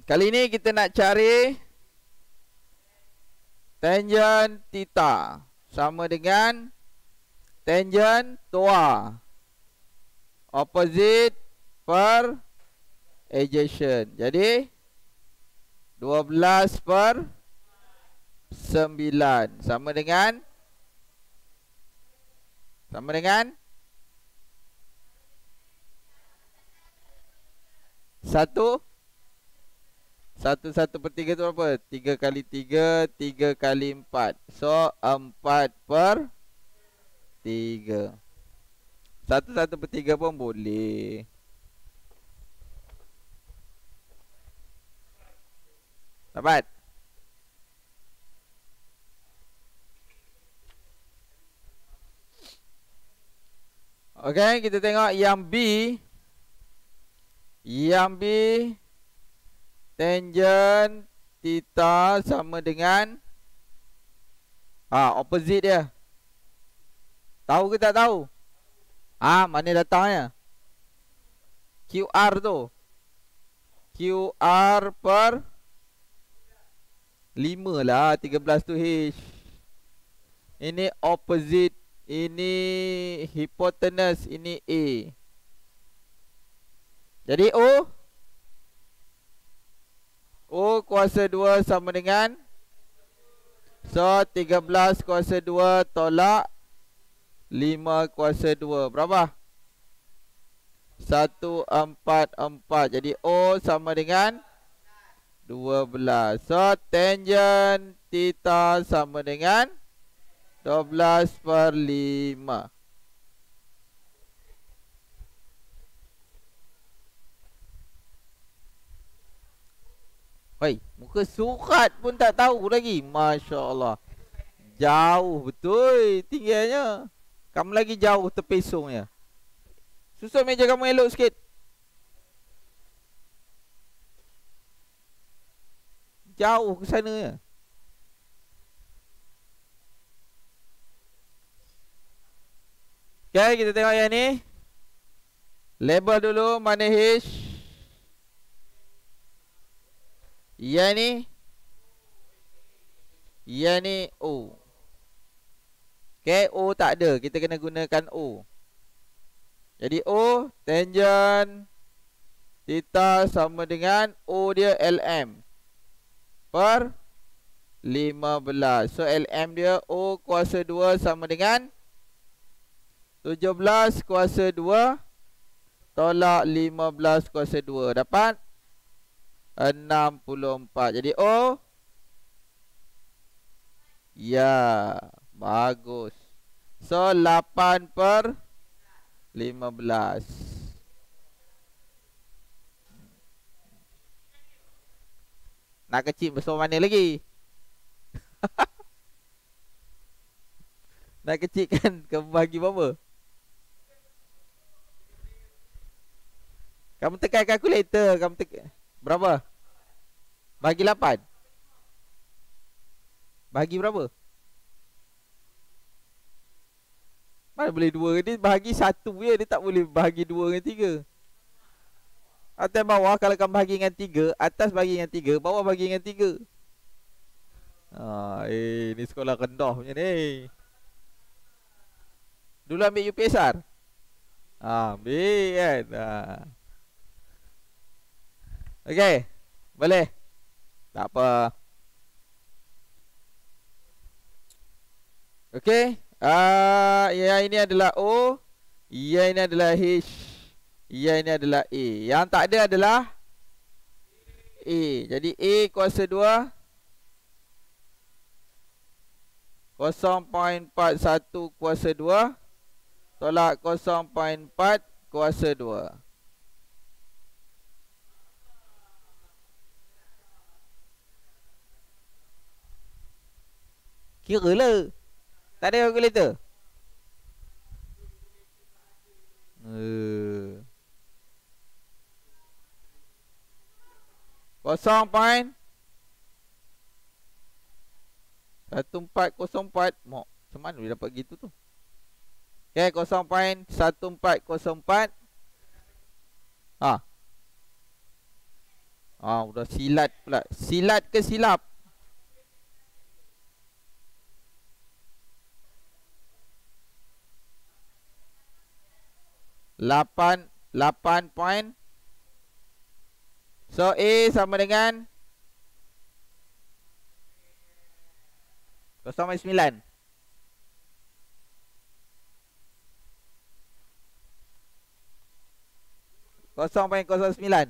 Kali ini kita nak cari tangent theta sama dengan tangent TOA. Opposite per adjacent. Jadi 12 per 9 sama dengan 1 per 3 tu berapa? 3 kali 3, 3 kali 4. So 4 per 3. 1 per 3 pun boleh. Dapat? Okey, kita tengok yang B. Yang B tangent theta sama dengan opposite dia. Tahu ke tak tahu? Mana datangnya? QR tu. QR per 5 lah, 13 tu H. Ini opposite, ini hypotenuse, ini A. Jadi O kuasa 2 sama dengan, so 13 kuasa 2 tolak 5 kuasa 2. Berapa? 144. Jadi O sama dengan 12. So tangent theta sama dengan 12 per 5. Hei, muka surat pun tak tahu lagi. Masya Allah. Jauh betul tingginya. Kamu lagi jauh terpesongnya. Susun meja kamu elok sikit. Jauh ke sana ya. Okay, kita tengok yang ni. Label dulu mana H. Yang ni. Yang ni O. Okay, O tak ada. Kita kena gunakan O. Jadi O tangent theta sama dengan O dia LM per 15. So LM dia O kuasa 2 sama dengan 17 kuasa 2 tolak 15 kuasa 2. Dapat 64. Jadi O. Ya, bagus. So 8 per 15. Nak kecil besar mana lagi? Nak kecilkan ke bagi berapa? Kamu tekan kalkulator. Kamu tekan berapa? Bagi 8. Bagi berapa? Mana boleh 2? Dia bahagi 1 je. Dia tak boleh bahagi 2 dengan 3. Atas bawah kalau kamu bahagi dengan 3, atas bagi dengan 3, bawah bagi dengan 3. Ni sekolah rendah punya ni. Dulu ambil UPSR. Ambil kan. Okey. Boleh. Tak apa. Okey. Yang ini adalah O. Yang ini adalah H. Yang ini adalah A. Yang tak ada adalah A. Jadi A kuasa 2 0.41 kuasa 2 tolak 0.4 kuasa 2. Kira lah. Tak ada kalkulator. Kosong point 1404. Mok, macam mana dia dapat gitu tu? Okay, 0.1404. Udah silat pula. Silat ke silap? Lapan point. So A sama dengan 0,9. Kosong poin 09.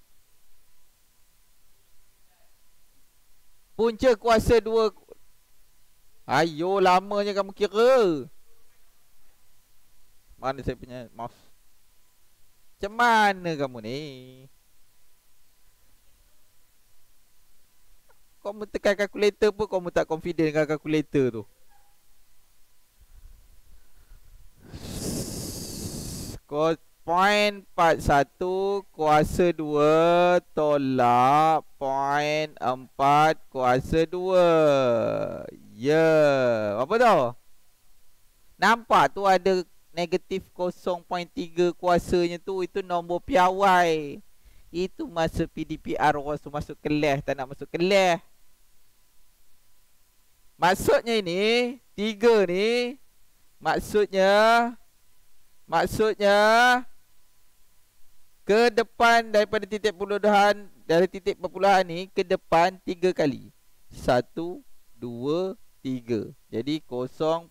Punca kuasa 2. Ayo, lamanya kamu kira. Mana saya punya mouse? Macam mana kamu ni? Kamu tekan kalkulator pun kamu tak confident dengan kalkulator tu. Point 41 kuasa 2 tolak point 4 kuasa 2. Ya, apa tu? Nampak tu ada negatif 0.3 kuasanya tu. Itu nombor piawai. Itu masa PDPR waktu masuk kelas, tak nak masuk kelas. Maksudnya ini 3 ni, Maksudnya ke depan daripada titik perpuluhan, dari titik perpuluhan ni ke depan 3 kali. 1, 2, 3. Jadi 0.00.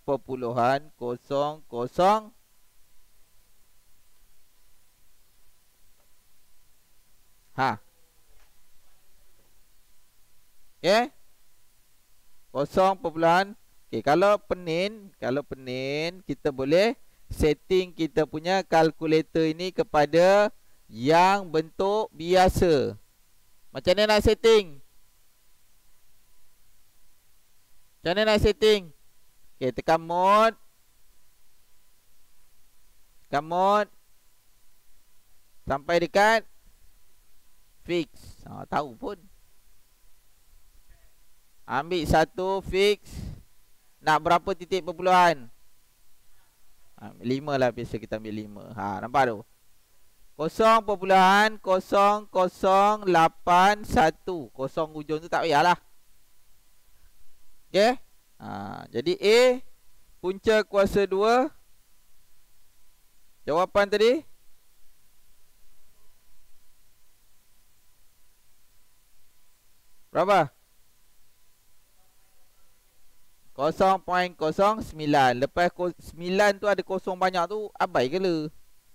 Okay. 0. Okay, kalau penin kita boleh setting kita punya kalkulator ini kepada yang bentuk biasa. Macam mana nak setting? Okay, tekan mode. Sampai dekat fix. Tahu pun. Ambil 1 fix. Nak berapa titik perpuluhan? 5 lah, biasa kita ambil 5. Nampak tu? 0.0081. Kosong hujung tu tak payahlah. Okay. Jadi A punca kuasa 2. Jawapan tadi berapa? 0.09. Lepas 9 tu ada kosong banyak tu, abai ke le?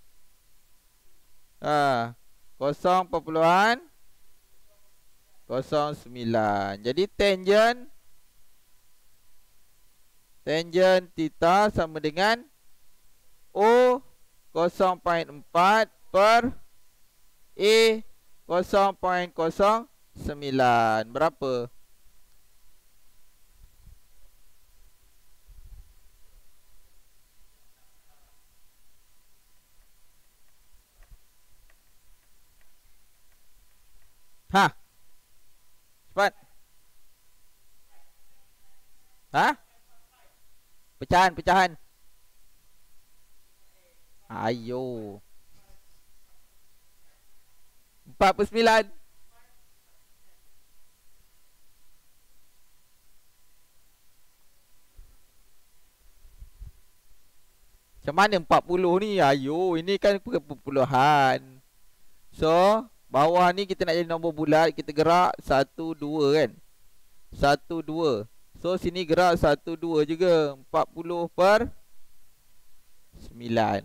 0.09. Jadi tangent theta sama dengan O 0.4 per A 0.09. Berapa? Cepat. Pecahan. Ayo. 49. Macam mana 40 ni? Ayo, ini kan perpuluhan. So, bawah ni kita nak jadi nombor bulat, kita gerak 1, 2 kan. 1, 2. So sini gerak 1, 2 juga. 40 per 9.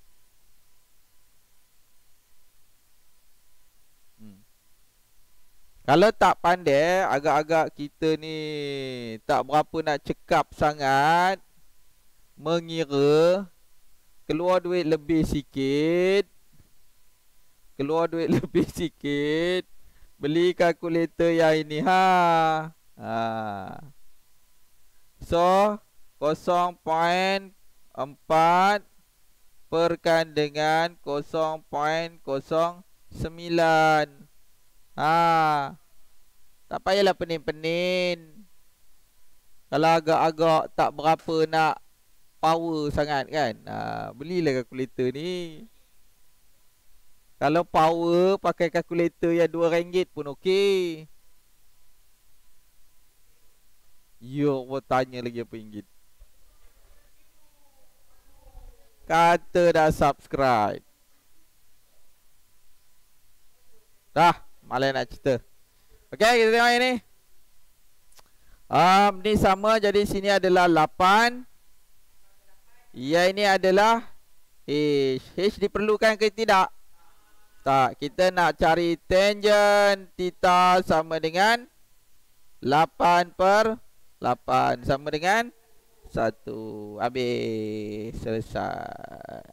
Kalau tak pandai, agak-agak kita ni tak berapa nak cekap sangat, mengira, keluar duit lebih sikit, beli kalkulator yang ini. So 0.4 perkan dengan 0.09. Tak payahlah penin-penin. Kalau agak-agak tak berapa nak power sangat kan, belilah kalkulator ni. Kalau power pakai kalkulator yang RM2 pun okey. Yo, mau tanya lagi apa ringgit. Kata dah subscribe. Dah, malas nak cerita. Okey, kita tengok yang ni. Ni sama, jadi sini adalah 8. Yang ini adalah H. H diperlukan ke tidak? Tak, kita nak cari tangent theta sama dengan 8/8 sama dengan 1. Habis, selesai.